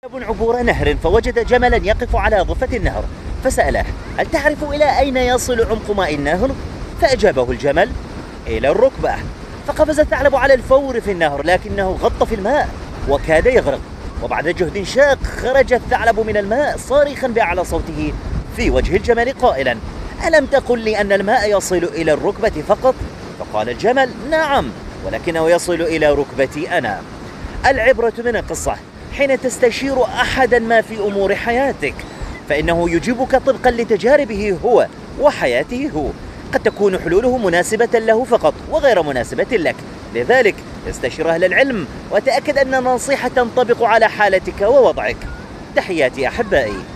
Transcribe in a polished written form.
عبور نهر فوجد جملا يقف على ضفة النهر، فسأله: هل تعرف إلى أين يصل عمق ماء النهر؟ فأجابه الجمل: إلى الركبة. فقفز الثعلب على الفور في النهر، لكنه غط في الماء وكاد يغرق، وبعد جهد شاق خرج الثعلب من الماء صارخا بأعلى صوته في وجه الجمل قائلا: ألم تقل لي أن الماء يصل إلى الركبة فقط؟ فقال الجمل: نعم، ولكنه يصل إلى ركبتي أنا. العبرة من القصة: حين تستشير أحدا ما في أمور حياتك فإنه يجيبك طبقا لتجاربه هو وحياته هو، قد تكون حلوله مناسبة له فقط وغير مناسبة لك، لذلك استشر أهل العلم وتأكد أن النصيحة تنطبق على حالتك ووضعك. تحياتي أحبائي.